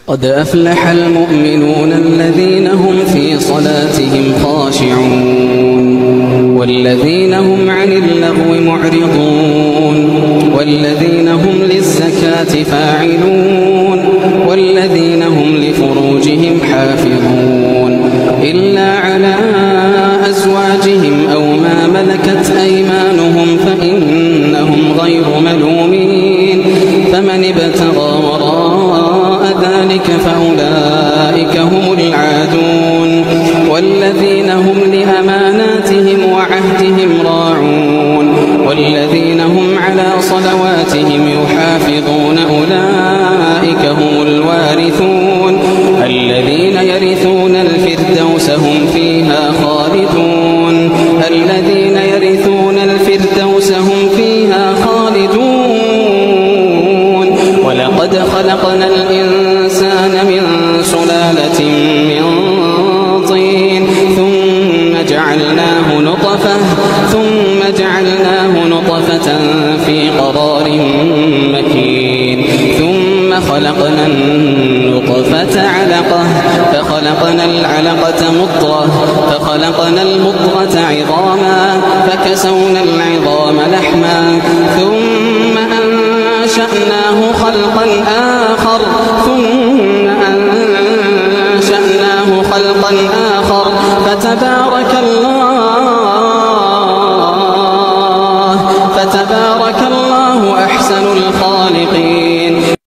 قد أفلح المؤمنون الذين هم في صلاتهم خاشعون والذين هم عن اللغو معرضون والذين هم للزكاة فاعلون والذين هم لفروجهم حافظون إلا على أزواجهم أو ما ملكت أيمانهم فإنهم غير ملومين فمن ابتغى وراء ذلك فأولئك هم العادون والذين هم لأماناتهم وعهدهم راعون والذين هم على صلواتهم يحافظون أولئك هم الوارثون الذين يرثون الفردوس هم فيها خالدون الذين يرثون الفردوس هم فيها خالدون ولقد خلقنا الإنسان من سلالة من طين ثم جعلناه نطفة في قرار مكين ثم خلقنا النطفة علقة فخلقنا العلقة مضغة فخلقنا المضغة عظاما فكسونا العظام لحما ثم أنشأناه خلقا آخر فتبارك